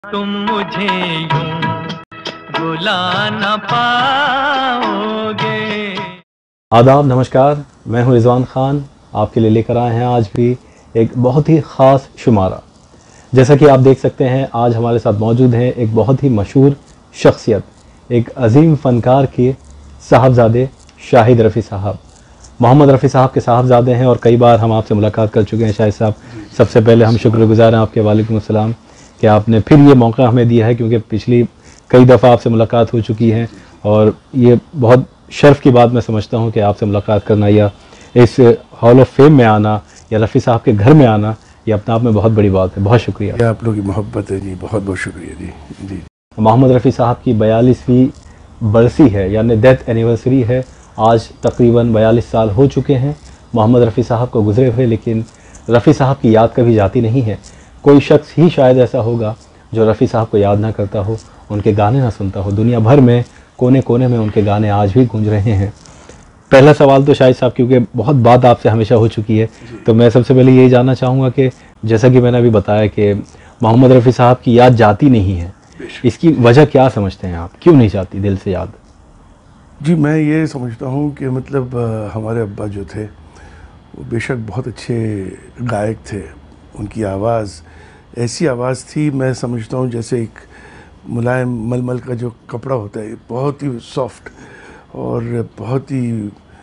तुम मुझे यूं बुला न पाओगे। आदाब, नमस्कार। मैं हूं रिजवान खान। आपके लिए लेकर आए हैं आज भी एक बहुत ही ख़ास शुमारा। जैसा कि आप देख सकते हैं, आज हमारे साथ मौजूद हैं एक बहुत ही मशहूर शख्सियत, एक अजीम फ़नकार के साहबजादे शाहिद रफ़ी साहब, मोहम्मद रफ़ी साहब के साहबजादे हैं और कई बार हम आपसे मुलाकात कर चुके हैं। शाहिद साहब, सबसे पहले हम शुक्रगुज़ार हैं आपके, वालेकुम अस्सलाम, कि आपने फिर ये मौका हमें दिया है, क्योंकि पिछली कई दफ़ा आपसे मुलाकात हो चुकी है और ये बहुत शर्फ़ की बात मैं समझता हूँ कि आपसे मुलाकात करना या इस हॉल ऑफ फेम में आना या रफ़ी साहब के घर में आना, ये अपने आप में बहुत बड़ी बात है। बहुत शुक्रिया। आप लोगों की मोहब्बत है जी, बहुत बहुत शुक्रिया जी। जी, मोहम्मद रफ़ी साहब की 42वीं बरसी है, यानी डेथ एनिवर्सरी है। आज तकरीबन 42 साल हो चुके हैं मोहम्मद रफ़ी साहब को गुज़रे हुए, लेकिन रफ़ी साहब की याद कभी जाती नहीं है। कोई शख्स ही शायद ऐसा होगा जो रफ़ी साहब को याद ना करता हो, उनके गाने ना सुनता हो। दुनिया भर में कोने कोने में उनके गाने आज भी गूंज रहे हैं। पहला सवाल तो शाहिद साहब, क्योंकि बहुत बात आपसे हमेशा हो चुकी है, तो मैं सबसे पहले यही जानना चाहूँगा कि जैसा कि मैंने अभी बताया कि मोहम्मद रफ़ी साहब की याद जाती नहीं है, इसकी वजह क्या समझते हैं आप? क्यों नहीं जाती दिल से याद? जी, मैं ये समझता हूँ कि मतलब हमारे अब्बा जो थे वो बेशक बहुत अच्छे गायक थे। उनकी आवाज़ ऐसी आवाज़ थी, मैं समझता हूँ जैसे एक मुलायम मलमल का जो कपड़ा होता है, बहुत ही सॉफ्ट और बहुत ही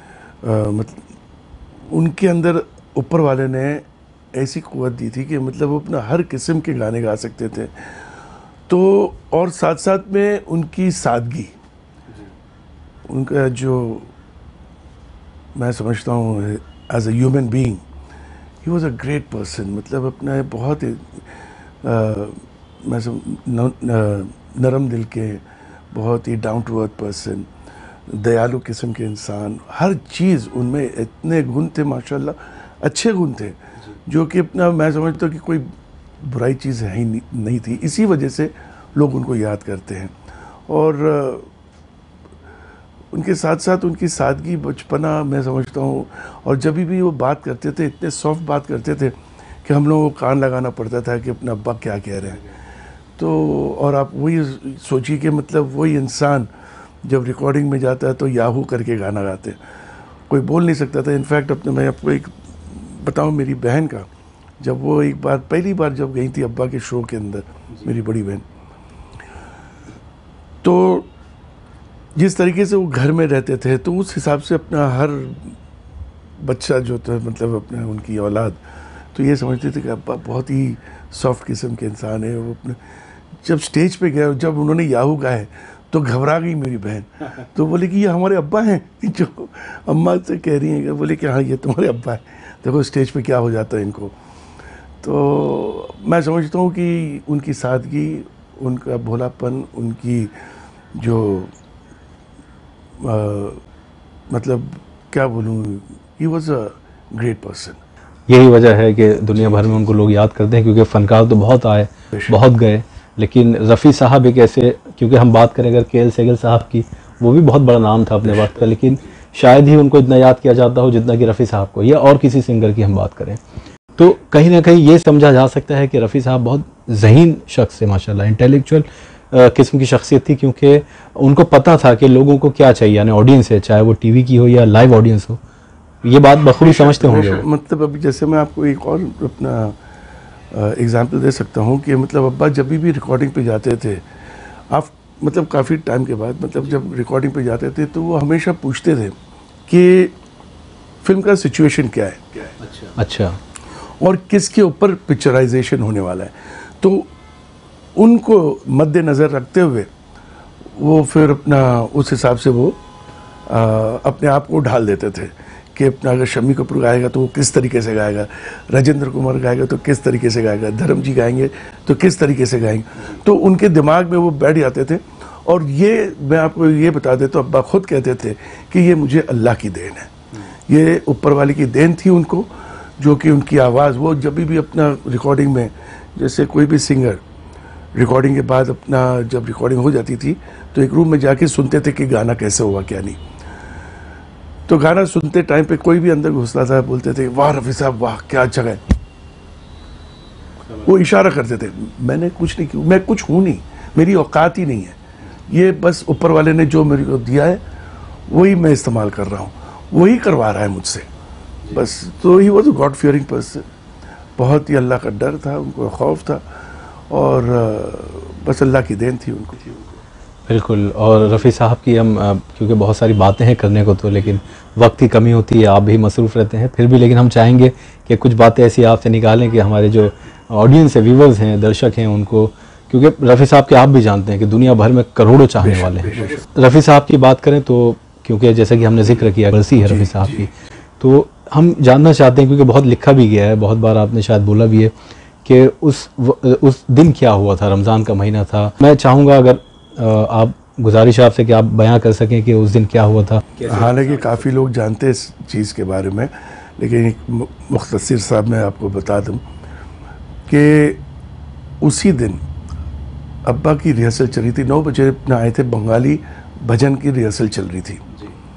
मतलब उनके अंदर ऊपर वाले ने ऐसी क़ुव्वत दी थी कि मतलब वो अपना हर किस्म के गाने गा सकते थे। तो और साथ साथ में उनकी सादगी, उनका जो मैं समझता हूँ as a human being, he was a great person. मतलब अपना बहुत ही नरम दिल के, बहुत ही डाउन टू अर्थ पर्सन, दयालु किस्म के इंसान। हर चीज़ उनमें इतने गुण थे माशाल्लाह, अच्छे गुण थे, जो कि अपना मैं समझता हूँ कि कोई बुराई चीज़ है ही नहीं थी। इसी वजह से लोग उनको याद करते हैं। और उनके साथ साथ उनकी सादगी, बचपना, मैं समझता हूँ, और जब भी वो बात करते थे इतने सॉफ्ट बात करते थे कि हम लोगों को कान लगाना पड़ता था कि अपना अब्बा क्या कह रहे हैं। तो और आप वही सोचिए कि मतलब वही इंसान जब रिकॉर्डिंग में जाता है तो याहू करके गाना गाते, कोई बोल नहीं सकता था। इनफैक्ट अपने मैं आपको एक बताऊँ, मेरी बहन का, जब वो एक बार पहली बार जब गई थी अब्बा के शो के अंदर, मेरी बड़ी बहन, तो जिस तरीके से वो घर में रहते थे तो उस हिसाब से अपना हर बच्चा जो था, मतलब अपना उनकी औलाद, तो ये समझते थे कि अब्बा बहुत ही सॉफ्ट किस्म के इंसान है। वो अपने जब स्टेज पे गए, जब उन्होंने याहू गाए तो घबरा गई मेरी बहन। तो बोले कि ये हमारे अब्बा हैं जो अम्मा से कह रही हैं। बोले कि हाँ, ये तुम्हारे अब्बा है, देखो स्टेज पे क्या हो जाता है इनको। तो मैं समझता हूँ कि उनकी सादगी, उनका भोलापन, उनकी जो मतलब क्या बोलूँ, he was a great person. यही वजह है कि दुनिया भर में उनको लोग याद करते हैं, क्योंकि फ़नकार तो बहुत आए, बहुत गए, लेकिन रफ़ी साहब एक ऐसे, क्योंकि हम बात करें अगर के एल सेगल साहब की, वो भी बहुत बड़ा नाम था अपने वक्त का, लेकिन शायद ही उनको इतना याद किया जाता हो जितना कि रफ़ी साहब को, या और किसी सिंगर की हम बात करें। तो कहीं ना कहीं ये समझा जा सकता है कि रफ़ी साहब बहुत ज़हीन शख्स है, माशाल्लाह, इंटेलेक्चुअल किस्म की शख्सियत थी, क्योंकि उनको पता था कि लोगों को क्या चाहिए, यानी ऑडियंस है, चाहे वो टीवी की हो या लाइव ऑडियंस हो। ये बात बखूबी समझते होंगे। मतलब अभी जैसे मैं आपको एक और अपना एग्जांपल दे सकता हूँ कि मतलब अब्बा जब भी रिकॉर्डिंग पे जाते थे, आप मतलब काफ़ी टाइम के बाद, मतलब जब रिकॉर्डिंग पे जाते थे तो वो हमेशा पूछते थे कि फिल्म का सिचुएशन क्या है। अच्छा। और किसके ऊपर पिक्चराइजेशन होने वाला है। तो उनको मद्देनज़र रखते हुए वो फिर अपना उस हिसाब से वो अपने आप को ढाल देते थे कि अपना अगर शम्मी कपूर गाएगा तो वो किस तरीके से गाएगा, राजेंद्र कुमार गाएगा तो किस तरीके से गाएगा, धर्म जी गाएंगे तो किस तरीके से गाएंगे। तो उनके दिमाग में वो बैठ जाते थे। और ये मैं आपको ये बता देता हूँ, अब्बा खुद कहते थे कि ये मुझे अल्लाह की देन है, ये ऊपर वाले की देन थी उनको, जो कि उनकी आवाज़, वो जब भी अपना रिकॉर्डिंग में, जैसे कोई भी सिंगर रिकॉर्डिंग के बाद अपना जब रिकॉर्डिंग हो जाती थी तो एक रूम में जाके सुनते थे कि गाना कैसे हुआ क्या नहीं। तो गाना सुनते टाइम पे कोई भी अंदर घुसता था, बोलते थे वाह रफ़ी साहब वाह क्या अच्छा गाए, वो इशारा करते थे, मैंने कुछ नहीं किया, मैं कुछ हूँ नहीं, मेरी औकात ही नहीं है, ये बस ऊपर वाले ने जो मेरे को दिया है वही मैं इस्तेमाल कर रहा हूँ, वही करवा रहा है मुझसे बस। तो he was a god fearing person, बहुत ही अल्लाह का डर था, उनको खौफ था, और बस अल्लाह की देन थी उनको। बिल्कुल। और रफ़ी साहब की हम क्योंकि बहुत सारी बातें हैं करने को तो, लेकिन वक्त की कमी होती है, आप भी मसरूफ़ रहते हैं, फिर भी लेकिन हम चाहेंगे कि कुछ बातें ऐसी आपसे निकालें कि हमारे जो ऑडियंस है, व्यूवर्स हैं, दर्शक हैं, उनको, क्योंकि रफ़ी साहब के आप भी जानते हैं कि दुनिया भर में करोड़ों चाहने वाले हैं। रफ़ी साहब की बात करें तो, क्योंकि जैसा कि हमने जिक्र किया बरसी है रफ़ी साहब की, तो हम जानना चाहते हैं, क्योंकि बहुत लिखा भी गया है, बहुत बार आपने शायद बोला भी है कि उस दिन क्या हुआ था, रमज़ान का महीना था। मैं चाहूँगा अगर आप, गुजारिश आपसे कि आप बयां कर सकें कि उस दिन क्या हुआ था। हालांकि काफ़ी लोग जानते हैं इस चीज़ के बारे में, लेकिन एक मुख्तसर साहब मैं आपको बता दूं कि उसी दिन अब्बा की रिहर्सल चल रही थी, 9 बजे अपने आए थे, बंगाली भजन की रिहर्सल चल रही थी।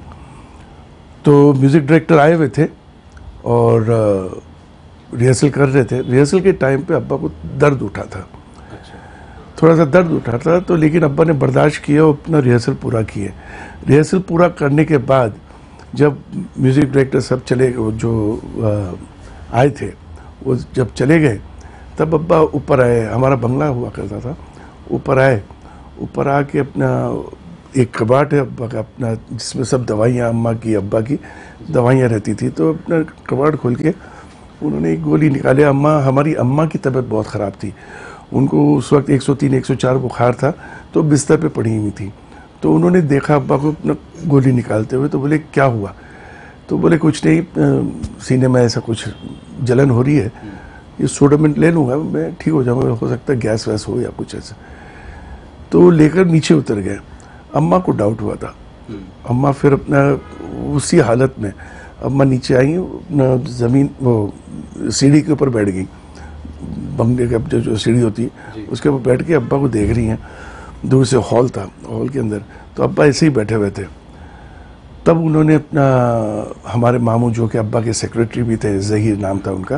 तो म्यूज़िक डायरेक्टर आए हुए थे और रिहर्सल कर रहे थे। रिहर्सल के टाइम पे अब्बा को दर्द उठा था, थोड़ा सा दर्द उठा था, तो लेकिन अब्बा ने बर्दाश्त किया और अपना रिहर्सल पूरा किए। रिहर्सल पूरा करने के बाद जब म्यूज़िक डायरेक्टर सब चले, जो आए थे वो जब चले गए, तब अब्बा ऊपर आए, हमारा बंगला हुआ करता था, ऊपर आए, ऊपर आके अपना एक कबाट है अब्बा का अपना, जिसमें सब दवाइयाँ अम्मा की, अब्बा की दवाइयाँ रहती थी, तो अपना कबाट खोल के उन्होंने एक गोली निकाले। हमारी अम्मा की तबीयत बहुत ख़राब थी, उनको उस वक्त 103 104 बुखार था, तो बिस्तर पे पड़ी हुई थी। तो उन्होंने देखा अब्बा को अपना गोली निकालते हुए, तो बोले क्या हुआ? तो बोले कुछ नहीं, सीने में ऐसा कुछ जलन हो रही है, ये सोडामेंट ले लूँगा मैं, ठीक हो जाऊँगा, हो सकता है गैस वैस हो या कुछ ऐसा। तो लेकर नीचे उतर गए। अम्मा को डाउट हुआ था, अम्मा फिर अपना उसी हालत में अम्मा नीचे आई, अपना ज़मीन वो सीढ़ी के ऊपर बैठ गई, बंगले का जो सीढ़ी होती है उसके ऊपर बैठ के अब्बा को देख रही हैं। दूर से हॉल था, हॉल के अंदर तो अब्बा ऐसे ही बैठे हुए थे। तब उन्होंने अपना, हमारे मामू जो कि अब्बा के सेक्रेटरी भी थे, ज़हीर नाम था उनका,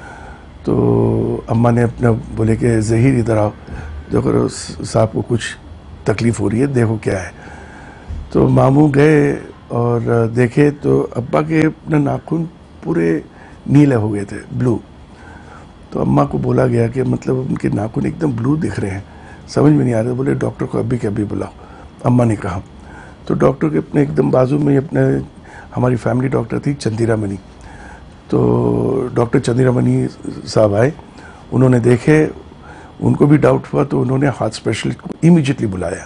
तो अम्मा ने अपना बोले कि ज़हीर इधर आओ, देखो साहब को कुछ तकलीफ़ हो रही है, देखो क्या है। तो मामू गए और देखे तो अब्बा के अपना नाखून पूरे नीले हो गए थे, ब्लू। तो अम्मा को बोला गया कि मतलब उनके नाखून एकदम ब्लू दिख रहे हैं, समझ में नहीं आ रहा। बोले डॉक्टर को अभी के अभी बुलाओ, अम्मा ने कहा। तो डॉक्टर के अपने एकदम बाजू में अपने, हमारी फैमिली डॉक्टर थी चंदीरा मनी, तो डॉक्टर चंदीरा मनी साहब आए, उन्होंने देखे, उनको भी डाउट हुआ, तो उन्होंने हार्ट स्पेशलिस्ट को इमीडिएटली बुलाया।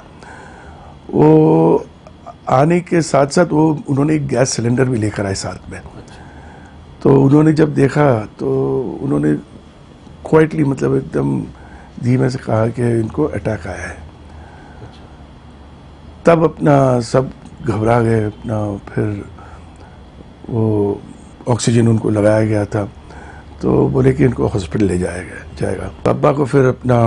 वो आने के साथ साथ वो उन्होंने एक गैस सिलेंडर भी लेकर आए साथ में। तो उन्होंने जब देखा तो उन्होंने क्वाइटली, मतलब एकदम धीमे से कहा कि इनको अटैक आया है। तब अपना सब घबरा गए अपना, फिर वो ऑक्सीजन उनको लगाया गया था, तो बोले कि इनको हॉस्पिटल ले जाएगा। अब्बा को फिर अपना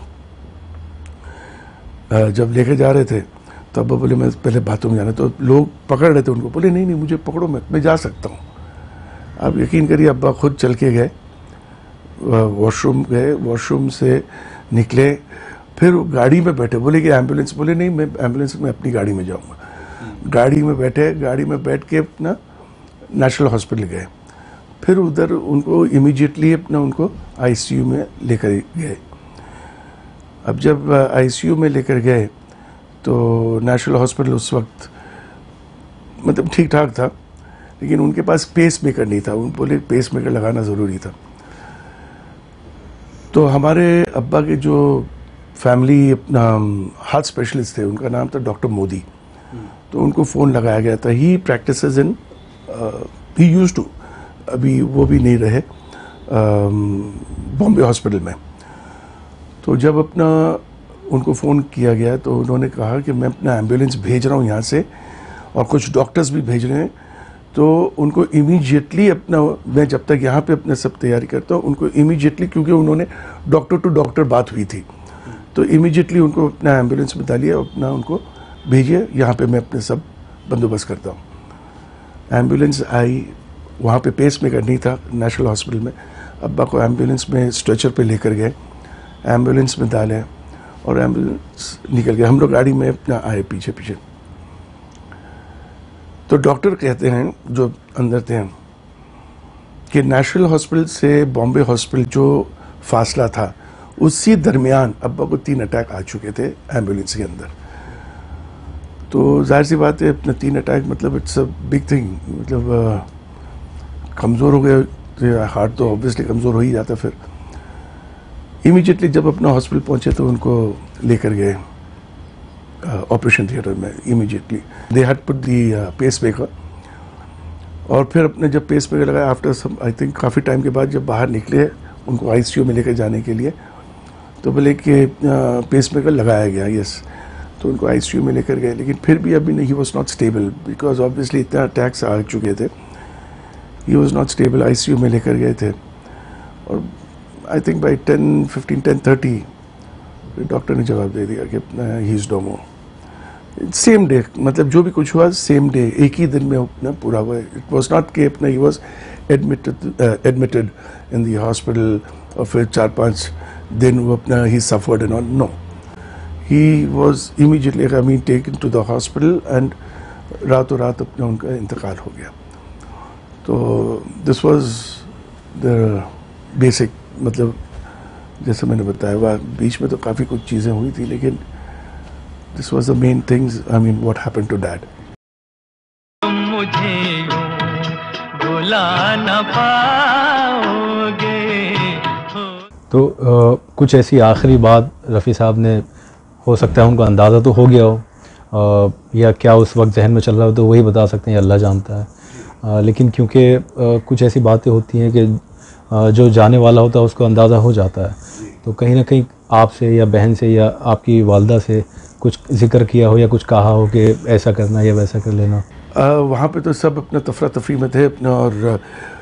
जब लेके जा रहे थे तो अब्बा बोले मैं पहले बाथरूम जाना, तो लोग पकड़ रहे थे उनको, बोले नहीं मुझे पकड़ो, मैं जा सकता हूँ। आप यकीन करिए अब्बा खुद चल के गए, वॉशरूम गए, वॉशरूम से निकले, फिर गाड़ी में बैठे, बोले कि एम्बुलेंस, बोले नहीं मैं एम्बुलेंस में अपनी गाड़ी में जाऊँगा। गाड़ी में बैठे, गाड़ी में बैठ के अपना नेशनल हॉस्पिटल गए, फिर उधर उनको इमीडिएटली अपना उनको आईसीयू में लेकर गए। अब जब आईसीयू में लेकर गए तो नेशनल हॉस्पिटल उस वक्त मतलब ठीक ठाक था, लेकिन उनके पास पेस मेकर नहीं था, उन बोले पेस मेकर लगाना ज़रूरी था। तो हमारे अब्बा के जो फैमिली अपना हार्ट स्पेशलिस्ट थे, उनका नाम था डॉक्टर मोदी, तो उनको फ़ोन लगाया गया था। He practises in, he used to, अभी वो भी नहीं रहे, बॉम्बे हॉस्पिटल में। तो जब अपना उनको फ़ोन किया गया तो उन्होंने कहा कि मैं अपना एम्बुलेंस भेज रहा हूँ यहाँ से, और कुछ डॉक्टर्स भी भेज रहे हैं, तो उनको इमीडिएटली अपना, मैं जब तक यहाँ पे अपना सब तैयारी करता हूँ, उनको इमीडिएटली, क्योंकि उन्होंने डॉक्टर टू डॉक्टर बात हुई थी, तो इमीडिएटली उनको अपना एम्बुलेंस में डालिए, अपना उनको भेजिए, यहाँ पे मैं अपने सब बंदोबस्त करता हूँ। एम्बुलेंस आई, वहाँ पे पेस मेकर नहीं था नेशनल हॉस्पिटल में। अब्बा को एम्बुलेंस में स्ट्रेचर पे लेकर गए, एम्बुलेंस में डाले और एम्बुलेंस निकल गया। हम लोग गाड़ी में अपना आए पीछे पीछे। तो डॉक्टर कहते हैं जो अंदर थे कि नेशनल हॉस्पिटल से बॉम्बे हॉस्पिटल जो फासला था उसी दरमियान अब्बा को 3 अटैक आ चुके थे एम्बुलेंस के अंदर। तो जाहिर सी बात है अपना 3 अटैक मतलब इट्स अ बिग थिंग, मतलब कमज़ोर हो गए थे, हार्ट तो ऑब्वियसली कमज़ोर हो ही जाता। फिर इमीडिएटली जब अपना हॉस्पिटल पहुंचे तो उनको लेकर गए ऑपरेशन थिएटर में। Immediately they had put the pacemaker, और फिर अपने जब पेस मेकर लगाया आफ्टर सम आई थिंक काफ़ी टाइम के बाद जब बाहर निकले उनको आईसीयू में लेकर जाने के लिए, तो बोले कि पेस मेकर लगाया गया, यस। तो उनको आईसीयू में लेकर गए, लेकिन फिर भी अभी नहीं, he was not stable because obviously इतना अटैक्स आ चुके थे। He was not stable, ICU में लेकर गए थे। और आई थिंक बाई 10:30 डॉक्टर ने जवाब दे दिया कि he is no more. Same day, मतलब जो भी कुछ हुआ सेम डे, एक ही दिन में अपना पूरा हुआ। इट वॉज नॉट कि अपना he was admitted in the hospital और फिर 4-5 दिन वो अपना he suffered and all, no, he was immediately I mean taken to the hospital and रातों रात अपना उनका इंतकाल हो गया। तो दिस वॉज द बेसिक, मतलब जैसे मैंने बताया वह बीच में तो काफ़ी कुछ चीज़ें हुई थी, लेकिन this was the main things, I mean what happened to dad. तुम मुझे यूं भुला न पाओगे। तो कुछ ऐसी आखिरी बात रफ़ी साहब ने, हो सकता है उनको अंदाज़ा तो हो गया हो, या क्या उस वक्त जहन में चल रहा हो तो वही बता सकते हैं, अल्लाह जानता है। लेकिन क्योंकि कुछ ऐसी बातें होती हैं कि जो जाने वाला होता है उसको अंदाज़ा हो जाता है, तो कहीं ना कहीं आपसे या बहन से या आपकी वालदा से कुछ जिक्र किया हो या कुछ कहा हो कि ऐसा करना या वैसा कर लेना? वहाँ पे तो सब अपना तफरा तफरी में थे अपना, और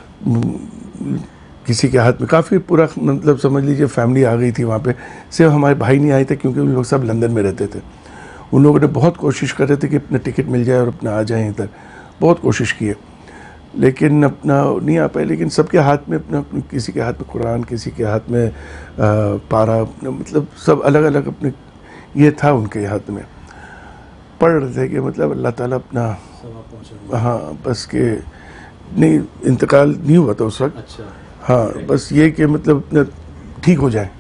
किसी के हाथ में काफ़ी पूरा, मतलब समझ लीजिए फैमिली आ गई थी वहाँ पे। सिर्फ हमारे भाई नहीं आए थे क्योंकि उन लोग सब लंदन में रहते थे। उन लोगों ने बहुत कोशिश कर रहे थे कि अपना टिकट मिल जाए और अपना आ जाए इधर, बहुत कोशिश की है, लेकिन अपना नहीं आ पाए। लेकिन सबके हाथ में अपना, किसी के हाथ में कुरान, किसी के हाथ में पारा, मतलब सब अलग अलग अपने ये था उनके हाथ में, पढ़ रहे थे कि मतलब अल्लाह ताला अपना, हाँ बस के नहीं, इंतकाल नहीं हुआ था उस वक्त। अच्छा। हाँ बस ये कि मतलब अपना ठीक हो जाए।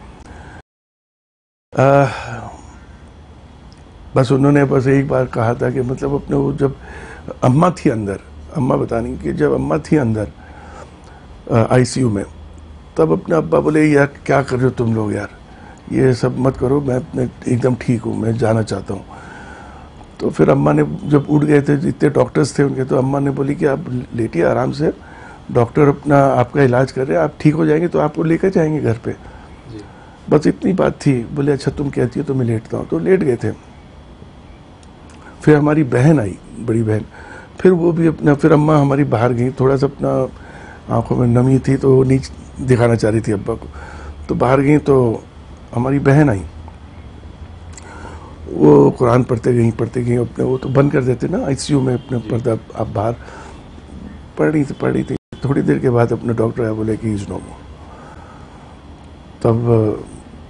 बस उन्होंने बस एक बार कहा था कि मतलब अपने वो जब अम्मा थी अंदर, अम्मा बतानी कि जब अम्मा थी अंदर आईसीयू में, तब अपने अब्बा बोले यार क्या कर रहे हो तुम लोग यार, ये सब मत करो, मैं अपने एकदम ठीक हूँ, मैं जाना चाहता हूँ। तो फिर अम्मा ने जब उठ गए थे, जितने डॉक्टर्स थे उनके, तो अम्मा ने बोली कि आप लेटिए आराम से, डॉक्टर अपना आपका इलाज कर रहे हैं, आप ठीक हो जाएंगे तो आपको लेकर जाएंगे घर पे। बस इतनी बात थी। बोले अच्छा तुम कहती हो तो मैं लेटता हूँ, तो लेट गए थे। फिर हमारी बहन आई, बड़ी बहन, फिर वो भी अपना, फिर अम्मा हमारी बाहर गई, थोड़ा सा अपना आंखों में नमी थी तो नीचे दिखाना चाह रही थी अब्बा को, तो बाहर गई। तो हमारी बहन आई, वो कुरान पढ़ते गई अपने, वो तो बंद कर देते ना आईसीयू में अपने पर्दा, आप बाहर पढ़ रही थी। थोड़ी देर के बाद अपने डॉक्टर आया, बोले कि इज नो मोर। तब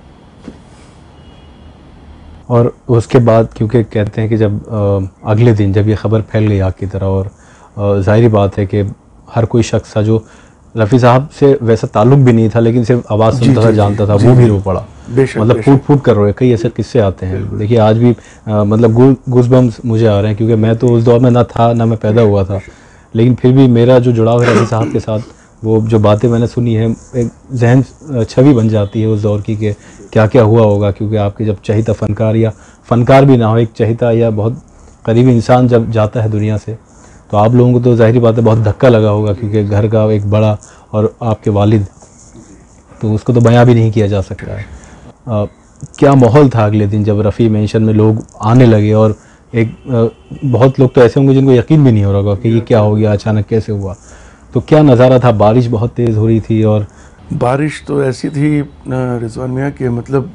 और उसके बाद क्योंकि कहते हैं कि जब अगले दिन जब ये ख़बर फैल गई आग की तरह, और ज़ाहिर बात है कि हर कोई शख्स था जो रफ़ी साहब से वैसा ताल्लुक़ भी नहीं था लेकिन सिर्फ आवाज़ सुनता था, जानता था, वो भी रो पड़ा। मतलब फूट कर रोए। कई ऐसे किस्से आते हैं, देखिए आज भी मतलब गूज़बम्स मुझे आ रहे हैं, क्योंकि मैं तो उस दौर में ना था, ना मैं पैदा हुआ था, लेकिन फिर भी मेरा जो जुड़ाव है रफ़ी साहब के साथ, वो जो बातें मैंने सुनी है, एक जहन छवि बन जाती है उस दौर की कि क्या क्या हुआ होगा। क्योंकि आपके जब चहीता फ़नकार, या फ़नकार भी ना हो, एक चहीता या बहुत करीबी इंसान जब जाता है दुनिया से, तो आप लोगों को तो ज़ाहिर बात है बहुत धक्का लगा होगा, क्योंकि घर का एक बड़ा और आपके वालिद, तो उसको तो बयां भी नहीं किया जा सकता है। क्या माहौल था अगले दिन जब रफ़ी मेंशन में लोग आने लगे, और एक बहुत लोग तो ऐसे होंगे जिनको यकीन भी नहीं हो रहा होगा कि ये क्या हो गया, अचानक कैसे हुआ, तो क्या नज़ारा था? बारिश बहुत तेज़ हो रही थी, और बारिश तो ऐसी थी रिजवान मियाँ कि मतलब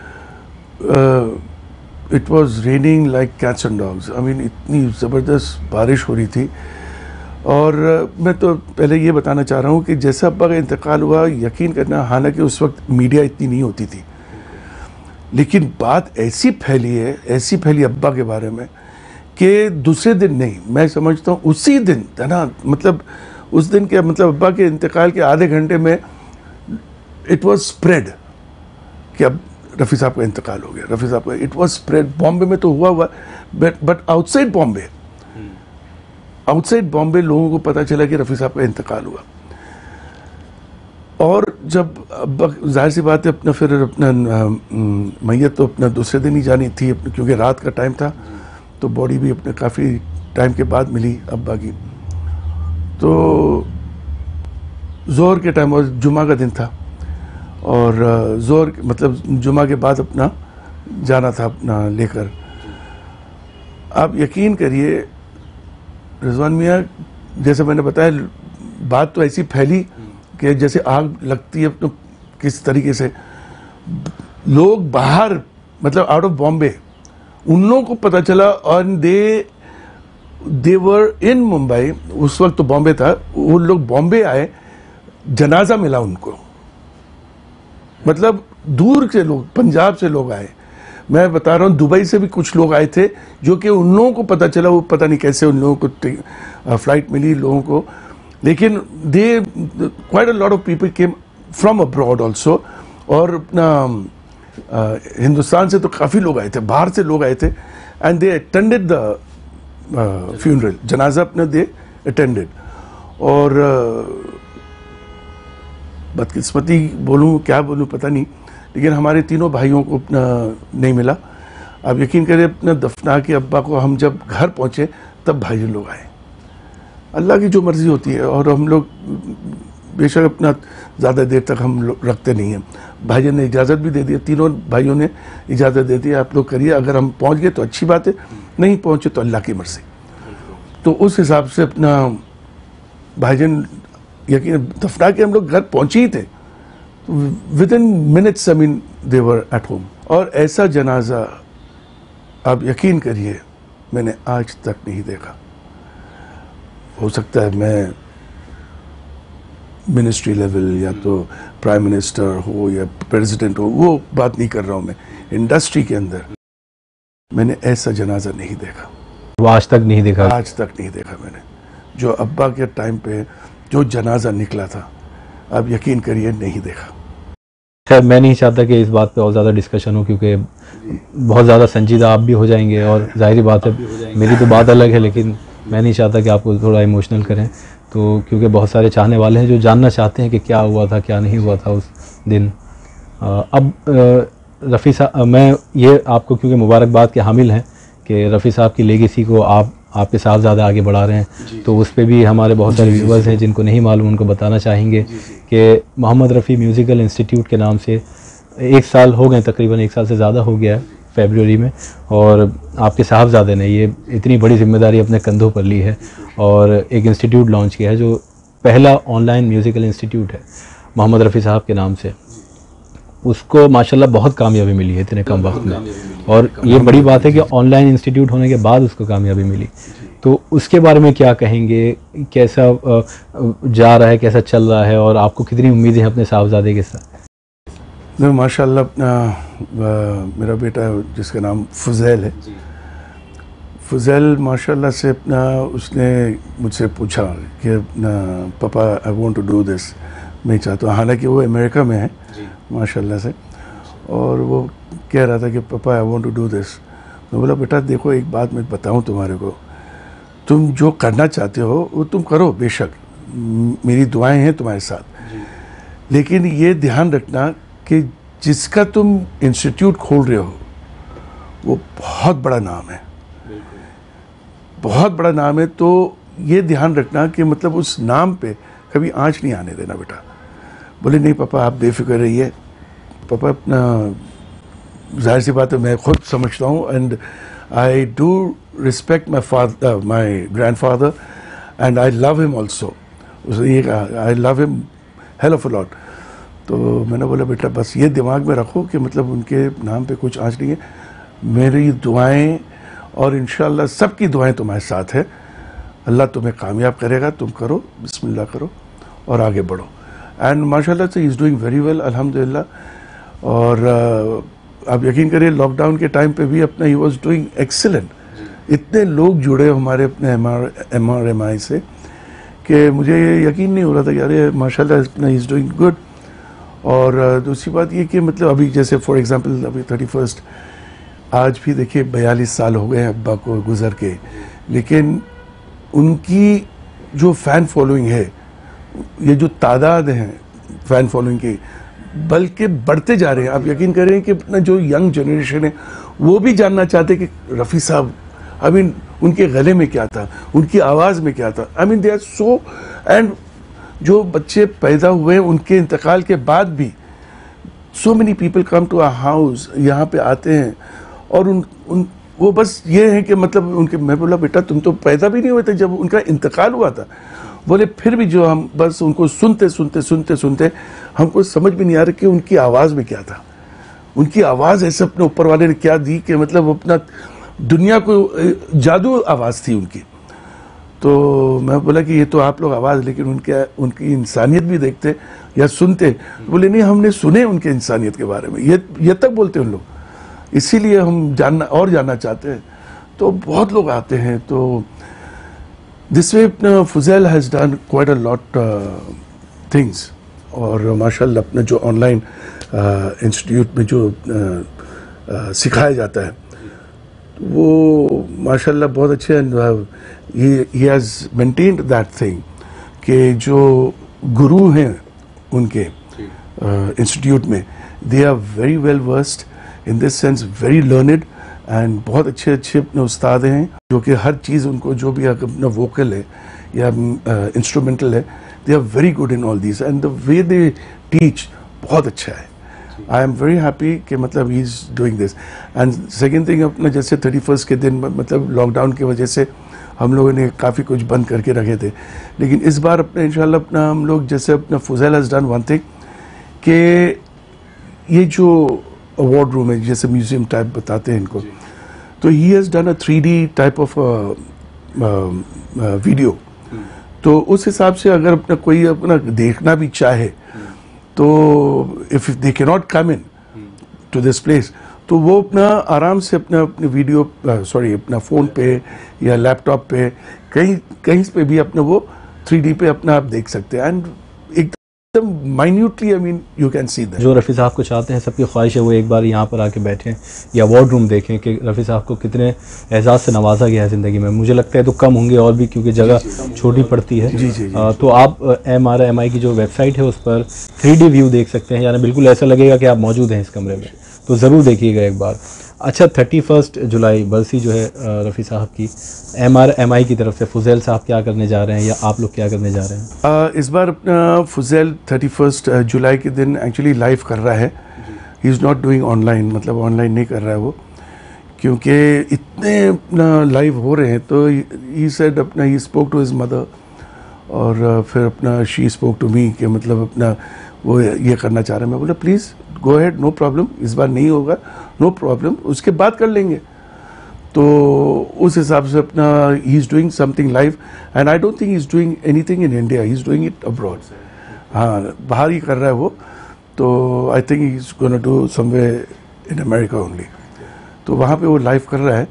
it was raining like cats and dogs. I mean इतनी ज़बरदस्त बारिश हो रही थी, और मैं तो पहले ये बताना चाह रहा हूँ कि जैसा अब्बा का इंतकाल हुआ, यकीन करना, हालांकि उस वक्त मीडिया इतनी नहीं होती थी, लेकिन बात ऐसी फैली अब्बा के बारे में कि दूसरे दिन नहीं, मैं समझता हूँ उसी दिन था ना, मतलब उस दिन के, मतलब अब्बा के इंतकाल के आधे घंटे में इट वाज स्प्रेड कि अब रफ़ी साहब का इंतकाल हो गया, रफ़ी साहब का, इट वाज स्प्रेड। बॉम्बे में तो हुआ बट आउटसाइड बॉम्बे लोगों को पता चला कि रफ़ी साहब का इंतकाल हुआ। और जब अब्बा, जाहिर सी बात है, अपना फिर अपना मैयत तो अपना दूसरे दिन ही जानी थी, क्योंकि रात का टाइम था, तो बॉडी भी अपने काफ़ी टाइम के बाद मिली अब्बा की। तो ज़ोहर के टाइम, और जुमा का दिन था, और ज़ोहर मतलब जुमा के बाद अपना जाना था अपना लेकर। आप यकीन करिए रिजवान मियाँ, जैसे मैंने बताया, बात तो ऐसी फैली कि जैसे आग लगती है, तो किस तरीके से लोग बाहर, मतलब आउट ऑफ बॉम्बे, उन लोगों को पता चला, और दे वर इन मुंबई, उस वक्त तो बॉम्बे था, वो लोग बॉम्बे आए, जनाजा मिला उनको, मतलब दूर से लोग, पंजाब से लोग आए, मैं बता रहा हूँ दुबई से भी कुछ लोग आए थे, जो कि उन लोगों को पता चला, वो पता नहीं कैसे उन लोगों को फ्लाइट मिली लोगों को, लेकिन they quite a lot of people came from abroad also, और अपना हिंदुस्तान से तो काफ़ी लोग आए थे, बाहर से लोग आए थे, and they attended the funeral, जनाजा अपना दे अटेंडेड। और बदकिस्मती बोलूँ क्या बोलूँ पता नहीं, लेकिन हमारे तीनों भाइयों को अपना नहीं मिला। अब यकीन करें, अपना दफना के अब्बा को हम जब घर पहुँचे तब भाई लोग आए। अल्लाह की जो मर्ज़ी होती है, और हम लोग बेशक अपना ज़्यादा देर तक हम लोग रखते नहीं हैं। भाईजान ने इजाज़त भी दे दी, तीनों भाइयों ने इजाज़त दे दी, आप लोग करिए, अगर हम पहुँच गए तो अच्छी बात है, नहीं पहुँचे तो अल्लाह की मर्ज़ी। तो उस हिसाब से अपना भाईजान, यकीन दफना के हम लोग घर पहुँचे ही थे, within minutes, I mean they were at home. और ऐसा जनाजा आप यकीन करिए मैंने आज तक नहीं देखा। हो सकता है मैं मिनिस्ट्री लेवल या तो प्राइम मिनिस्टर हो या प्रेसिडेंट हो, वो बात नहीं कर रहा हूँ मैं, इंडस्ट्री के अंदर मैंने ऐसा जनाजा नहीं देखा, वो आज तक नहीं देखा, आज तक नहीं देखा मैंने। जो अब्बा के टाइम पे जो जनाजा निकला था, आप यकीन करिए नहीं देखा। खैर, मैं नहीं चाहता कि इस बात पे और ज़्यादा डिस्कशन हो, क्योंकि बहुत ज़्यादा संजीदा आप भी हो जाएंगे, और जाहिर बात है मेरी तो बात अलग है, लेकिन मैं नहीं चाहता कि आपको थोड़ा इमोशनल करें, तो क्योंकि बहुत सारे चाहने वाले हैं जो जानना चाहते हैं कि क्या हुआ था, क्या नहीं हुआ था उस दिन। अब रफ़ी साहब, मैं ये आपको क्योंकि मुबारकबाद के हामिल हैं कि रफ़ी साहब की लेगेसी को आपके साथ ज़्यादा आगे बढ़ा रहे हैं, तो उस पर भी हमारे बहुत सारे व्यूवर्स हैं जिनको नहीं मालूम, उनको बताना चाहेंगे कि मोहम्मद रफ़ी म्यूज़िकल इंस्टीट्यूट के नाम से 1 साल हो गए, तकरीबन 1 साल से ज़्यादा हो गया है फरवरी में, और आपके साहबजादे ने ये इतनी बड़ी जिम्मेदारी अपने कंधों पर ली है और एक इंस्टीट्यूट लॉन्च किया है जो पहला ऑनलाइन म्यूज़िकल इंस्टीट्यूट है मोहम्मद रफ़ी साहब के नाम से। उसको माशाल्लाह बहुत कामयाबी मिली है इतने कम वक्त में, और ये बड़ी बात है कि ऑनलाइन इंस्टीट्यूट होने के बाद उसको कामयाबी मिली। तो उसके बारे में क्या कहेंगे, कैसा जा रहा है, कैसा चल रहा है, और आपको कितनी उम्मीदें हैं अपने साहबजादे के साथ? नहीं, माशाल्लाह अपना मेरा बेटा जिसका नाम फुज़ैल है, फुज़ैल माशाल्लाह से अपना उसने मुझसे पूछा कि अपना पापा I want to do this, मैं चाहता हूँ, हालांकि वो अमेरिका में है माशाल्लाह से, और वो कह रहा था कि पापा I want to do this. मैं बोला बेटा देखो एक बात मैं बताऊँ तुम्हारे को, तुम जो करना चाहते हो वो तुम करो, बेशक मेरी दुआएं हैं तुम्हारे साथ, लेकिन ये ध्यान रखना कि जिसका तुम इंस्टीट्यूट खोल रहे हो वो बहुत बड़ा नाम है, बहुत बड़ा नाम है, तो ये ध्यान रखना कि मतलब उस नाम पे कभी आंच नहीं आने देना बेटा। बोले नहीं पापा आप बेफिक्र रहिए, पापा अपना जाहिर सी बात है मैं खुद समझता हूँ, and I do respect my father, my grandfather, and I love him also, उसने ये कहा I love him hell of a lot. तो मैंने बोला बेटा बस ये दिमाग में रखो कि मतलब उनके नाम पे कुछ आंच नहीं है, मेरी दुआएं और इंशाल्लाह सबकी दुआएं तुम्हारे साथ है, अल्लाह तुम्हें कामयाब करेगा, तुम करो, बिस्मिल्लाह करो और आगे बढ़ो। एंड माशाल्लाह से he is doing very well अल्हम्दुलिल्लाह। और आप यकीन करिए लॉकडाउन के टाइम पे भी अपना ही वॉज डूइंग एक्सीलेंट। इतने लोग जुड़े हमारे अपने MRMI से कि मुझे यकीन नहीं हो रहा था कि अरे माशाल्लाह अपना ही इज़ डूइंग गुड। और दूसरी बात ये कि मतलब अभी जैसे फॉर एग्जांपल अभी 31 आज भी देखिए 42 साल हो गए अब्बा को गुजर के, लेकिन उनकी जो फ़ैन फॉलोइंग है, ये जो तादाद है फ़ैन फॉलोइंग की, बल्कि बढ़ते जा रहे हैं। आप यकीन करें कि अपना जो यंग जनरेशन है वो भी जानना चाहते कि रफ़ी साहब आई मीन उनके गले में क्या था, उनकी आवाज़ में क्या था। I mean they are so, and जो बच्चे पैदा हुए उनके इंतकाल के बाद भी so many people come to our house, यहाँ पे आते हैं और उन वो बस ये है कि मतलब उनके, मैं बोला बेटा तुम तो पैदा भी नहीं हुए थे जब उनका इंतकाल हुआ था। बोले फिर भी जो हम बस उनको सुनते सुनते सुनते सुनते हमको समझ भी नहीं आ रहा कि उनकी आवाज़ में क्या था। उनकी आवाज़ ऐसे अपने ऊपर वाले ने क्या दी कि मतलब अपना दुनिया को जादू आवाज़ थी उनकी। तो मैं बोला कि ये तो आप लोग आवाज़, लेकिन उनकी इंसानियत भी देखते या सुनते। बोले नहीं, हमने सुने उनके इंसानियत के बारे में, ये तक बोलते उन लोग, इसीलिए हम जानना चाहते हैं। तो बहुत लोग आते हैं। तो दिस वे अपना Fuzail has done quite a lot things. और माशाल्लाह अपना जो ऑनलाइन इंस्टीट्यूट में जो सिखाया जाता है वो माशाल्लाह बहुत अच्छे। He has maintained that thing कि जो गुरु हैं उनके इंस्टीट्यूट में, they are very well versed in this sense, very learned, and बहुत अच्छे अच्छे अपने उस्ताद हैं जो कि हर चीज़ उनको जो भी अपना वोकल है या इंस्ट्रूमेंटल है, they are very good in all this, and the way they teach बहुत अच्छा है। आई एम वेरी हैप्पी कि मतलब he is doing this. And second thing, अपना जैसे 31 के दिन मतलब लॉकडाउन की वजह से हम लोगों ने काफ़ी कुछ बंद करके रखे थे, लेकिन इस बार अपना इंशाल्लाह अपना हम लोग जैसे अपना Fuzail has done one thing कि ये जो अवार्ड रूम है जैसे म्यूजियम टाइप बताते हैं इनको, तो he has done a 3D type of video. तो उस हिसाब से अगर अपना कोई अपना देखना भी चाहे तो if they can not come into this place, तो वो अपना आराम से अपने वीडियो अपना फ़ोन पे या लैपटॉप पे कहीं पे भी अपना वो 3D पे अपना आप देख सकते हैं। एंड एकदम minutely I mean you can see that. जो रफ़ी साहब को चाहते हैं, सबकी ख्वाहिश है वो एक बार यहाँ पर आके बैठें या अवार्ड रूम देखें कि रफ़ी साहब को कितने एजाज़ से नवाजा गया है ज़िंदगी में। मुझे लगता है तो कम होंगे और भी, क्योंकि जगह छोटी पड़ती है। जी जी, जी। तो आप MRMI की जो वेबसाइट है उस पर 3D व्यू देख सकते हैं, यानी बिल्कुल ऐसा लगेगा कि आप मौजूद हैं इस कमरे में। तो ज़रूर देखिएगा एक बार। अच्छा, 31 जुलाई बरसी जो है रफ़ी साहब की, MRMI की तरफ से फुजैल साहब क्या करने जा रहे हैं या आप लोग क्या करने जा रहे हैं? इस बार अपना फुजैल 31 जुलाई के दिन एक्चुअली लाइव कर रहा है। He is not doing online, मतलब ऑनलाइन नहीं कर रहा है वो, क्योंकि इतने अपना लाइव हो रहे हैं। तो ही सेड अपना he spoke to his mother और फिर अपना शी स्पोक टू मी कि मतलब अपना वो ये करना चाह रहे हैं। मैं बोला please go ahead, no problem, इस बार नहीं होगा, नो प्रॉब्लम, उसके बाद कर लेंगे। तो उस हिसाब से अपना he is doing something live, and I don't think he is doing anything in India, he is doing it abroad. हाँ, बाहर ही कर रहा है वो। तो I think he is gonna do somewhere in America only. तो वहाँ पे वो लाइव कर रहा है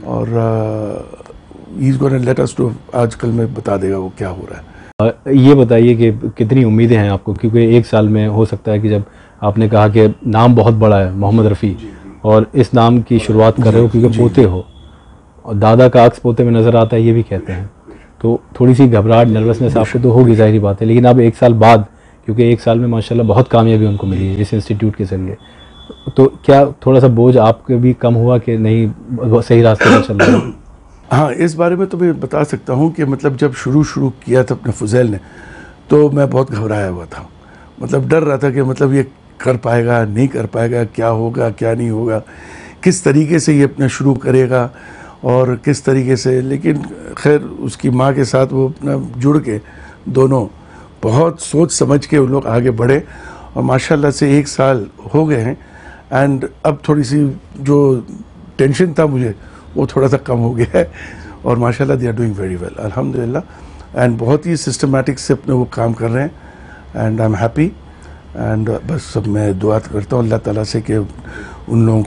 और he is gonna let us to, आजकल में बता देगा वो क्या हो रहा है। ये बताइए कि कितनी उम्मीदें हैं आपको, क्योंकि एक साल में हो सकता है कि जब आपने कहा कि नाम बहुत बड़ा है मोहम्मद रफ़ी, और इस नाम की शुरुआत कर रहे हो क्योंकि पोते हो और दादा का अक्स पोते में नज़र आता है, ये भी कहते हैं। तो थोड़ी सी घबराहट, नर्वसनेस आपको तो होगी, जाहिर बात है। लेकिन अब एक साल बाद, क्योंकि एक साल में माशाल्लाह बहुत कामयाबी उनको मिली है इस इंस्टीट्यूट के ज़रिए, तो क्या थोड़ा सा बोझ आपके भी कम हुआ कि नहीं सही रास्ते पर चल रहा है? हाँ, इस बारे में तो मैं बता सकता हूँ कि मतलब जब शुरू किया था अपने फुजैल ने, तो मैं बहुत घबराया हुआ था। मतलब डर रहा था कि मतलब ये कर पाएगा नहीं कर पाएगा, क्या होगा क्या नहीं होगा, किस तरीके से ये अपना शुरू करेगा और किस तरीके से। लेकिन खैर उसकी माँ के साथ वो अपना जुड़ के दोनों बहुत सोच समझ के उन लोग आगे बढ़े और माशाल्लाह से 1 साल हो गए हैं। एंड अब थोड़ी सी जो टेंशन था मुझे वो थोड़ा सा कम हो गया है और माशाल्लाह they are doing very well अल्हम्दुलिल्लाह, एंड बहुत ही सिस्टमेटिक से अपने वो काम कर रहे हैं, and I am happy. And बस सब मैं दुआ करता हूँ अल्लाह ताला से कि उन लोगों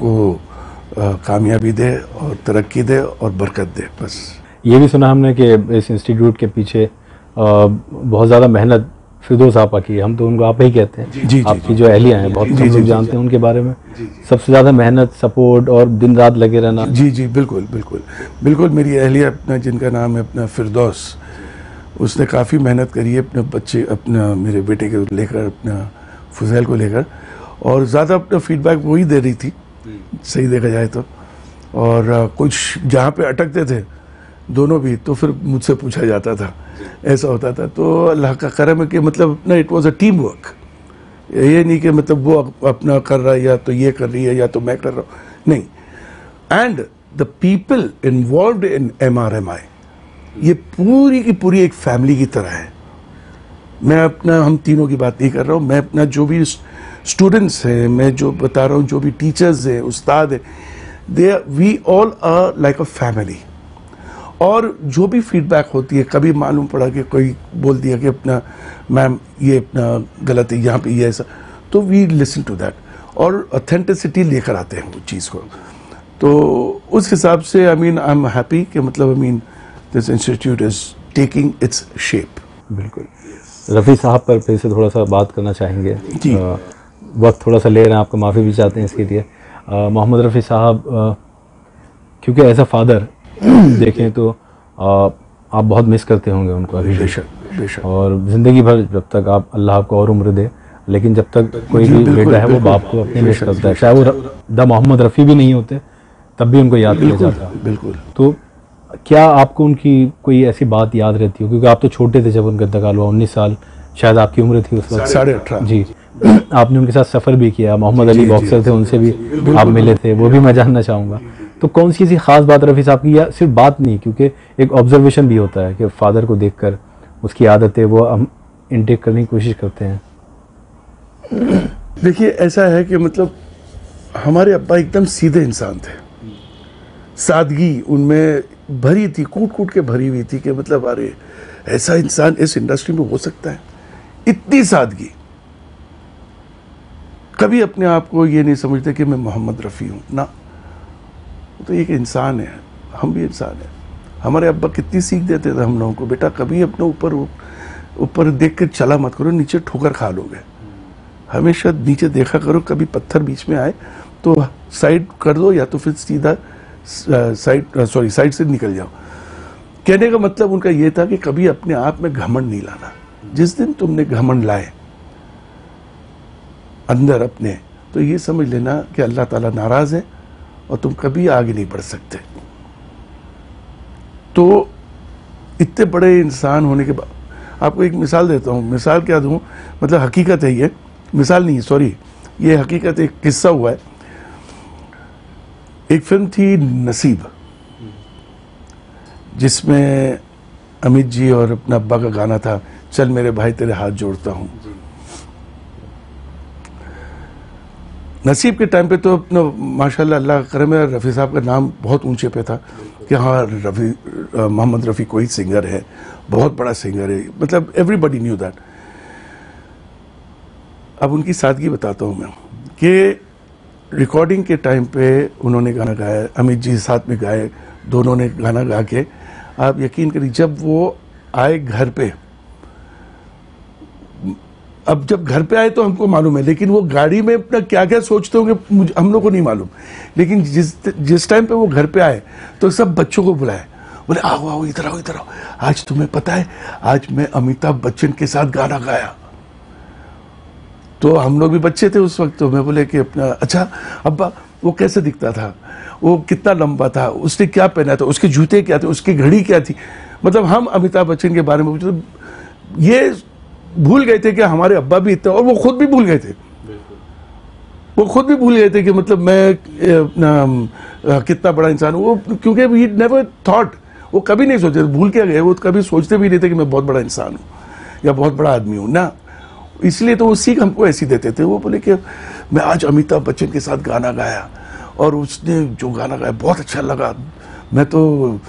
को कामयाबी दे और तरक्की दे और बरकत दे। बस ये भी सुना हमने कि इस इंस्टीट्यूट के पीछे बहुत ज़्यादा मेहनत फिरदौस आपा की, हम तो उनको आप ही कहते हैं। जी, आपकी जो अहलिया हैं बहुत कम लोग जानते हैं उनके बारे में। सबसे ज़्यादा मेहनत, सपोर्ट और दिन रात लगे रहना। जी जी बिल्कुल बिल्कुल बिल्कुल। मेरी अहलिया अपना, जिनका नाम है अपना फिरदौस, उसने काफ़ी मेहनत करी है अपने बच्चे, अपना मेरे बेटे को लेकर, अपना फुजैल को लेकर, और ज़्यादा अपना फीडबैक वही दे रही थी सही देखा जाए तो। और कुछ जहाँ पे अटकते थे दोनों भी, तो फिर मुझसे पूछा जाता था, ऐसा होता था। तो अल्लाह का करम है कि मतलब अपना it was a team work, ये नहीं कि मतलब वो अपना कर रहा है या तो ये कर रही है या तो मैं कर रहा हूँ, नहीं। And the people involved in MRMI, ये पूरी की पूरी एक फैमिली की तरह है। मैं अपना, हम तीनों की बात नहीं कर रहा हूँ, मैं अपना जो भी स्टूडेंट्स हैं, मैं जो बता रहा हूँ, जो भी टीचर्स हैं, उस्ताद हैं, we all are like a family. और जो भी फीडबैक होती है, कभी मालूम पड़ा कि कोई बोल दिया कि अपना मैम ये अपना गलत है, यहाँ पे ये ऐसा, तो वी लिसन टू दैट और ऑथेंटिसिटी लेकर आते हैं वो चीज़ को। तो उस हिसाब से I mean I am happy कि मतलब I mean this institute is taking its shape. बिल्कुल। रफ़ी साहब पर फिर से थोड़ा सा बात करना चाहेंगे जी। वक्त थोड़ा सा ले रहे हैं, आपका माफ़ी भी चाहते हैं इसके लिए। मोहम्मद रफ़ी साहब, क्योंकि एज अ फादर देखें तो आप बहुत मिस करते होंगे उनको अभी। बेशक बेशक। और ज़िंदगी भर जब तक आप, अल्लाह आपको और उम्र दे, लेकिन जब तक कोई भी बेटा है वो बाप को अपने मिस करता है। चाहे वो द मोहम्मद रफ़ी भी नहीं होते तब भी उनको याद किया जाता है। बिल्कुल। तो क्या आपको उनकी कोई ऐसी बात याद रहती हो, क्योंकि आप तो छोटे थे जब उनका इंतकाल हुआ, 19 साल शायद आपकी उम्र थी उस वक्त। 18.5। जी। आपने उनके साथ सफ़र भी किया, मोहम्मद अली बॉक्सर थे, उनसे भी आप मिले थे, वो भी मैं जानना चाहूँगा। तो कौन सी ऐसी ख़ास बात रफ़ी साहब की, या सिर्फ बात नहीं, क्योंकि एक ऑब्जर्वेशन भी होता है कि फादर को देखकर उसकी आदतें वो हम इनटेक करने की कोशिश करते हैं। देखिए ऐसा है कि मतलब हमारे अब्बा एकदम सीधे इंसान थे, सादगी उनमें भरी थी, कूट कूट के भरी हुई थी कि मतलब अरे ऐसा इंसान इस इंडस्ट्री में हो सकता है, इतनी सादगी। कभी अपने आप को ये नहीं समझते कि मैं मोहम्मद रफ़ी हूँ ना, तो एक इंसान है, हम भी इंसान हैं। हमारे अब्बा कितनी सीख देते थे हम लोगों को, बेटा कभी अपने ऊपर देख कर चला मत करो, नीचे ठोकर खा लोगे, हमेशा नीचे देखा करो, कभी पत्थर बीच में आए तो साइड कर दो या तो फिर सीधा साइड से निकल जाओ। कहने का मतलब उनका यह था कि कभी अपने आप में घमंड नहीं लाना। जिस दिन तुमने घमंड लाए अंदर अपने, तो ये समझ लेना कि अल्लाह ताला नाराज है और तुम कभी आगे नहीं बढ़ सकते। तो इतने बड़े इंसान होने के बाद आपको एक मिसाल देता हूँ। मिसाल क्या दूँ, मतलब हकीकत है, ये मिसाल नहीं है, सॉरी, ये हकीकत, एक किस्सा हुआ है। एक फिल्म थी नसीब, जिसमें अमित जी और अपना अब्बा का गाना था, चल मेरे भाई तेरे हाथ जोड़ता हूँ। नसीब के टाइम पे तो अपना माशाल्लाह अल्लाह का करम है, रफ़ी साहब का नाम बहुत ऊंचे पे था कि हाँ मोहम्मद रफ़ी कोई सिंगर है, बहुत बड़ा सिंगर है, मतलब एवरीबॉडी न्यू दैट। अब उनकी सादगी बताता हूँ मैं कि रिकॉर्डिंग के टाइम पे उन्होंने गाना गाया, अमित जी साथ में गाए, दोनों ने गाना गा के, आप यकीन करिए जब वो आए घर पे, अब जब घर पे आए तो हमको मालूम है, लेकिन वो गाड़ी में अपना क्या क्या सोचते होंगे हम लोग को नहीं मालूम। लेकिन जिस टाइम पे वो घर पे आए तो सब बच्चों को बुलाए, बोले आओ आओ इधर आओ इधर आओ, आज तुम्हें पता है आज मैं अमिताभ बच्चन के साथ गाना गाया। तो हम लोग भी बच्चे थे उस वक्त, तो मैं बोले कि अपना अच्छा अब्बा वो कैसे दिखता था, वो कितना लंबा था, उसने क्या पहना था, उसके जूते क्या थे, उसकी घड़ी क्या थी। मतलब हम अमिताभ बच्चन के बारे में पूछते, ये भूल गए थे कि हमारे अब्बा भी इतने, और वो खुद भी भूल गए थे, वो खुद भी भूल गए थे कि मतलब मैं कितना बड़ा इंसान हूँ। वो क्योंकि वी नेवर थॉट, वो कभी नहीं सोचे, भूल के गए, वो कभी सोचते भी नहीं थे कि मैं बहुत बड़ा इंसान हूँ या बहुत बड़ा आदमी हूँ ना। इसलिए तो वो सीख हमको ऐसी देते थे। वो बोले कि मैं आज अमिताभ बच्चन के साथ गाना गाया और उसने जो गाना गाया बहुत अच्छा लगा, मैं तो